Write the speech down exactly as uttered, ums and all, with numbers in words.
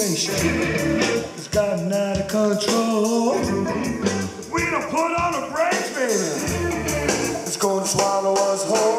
situation has gotten out of control. We don't put on the brakes, baby, it's gonna swallow us whole.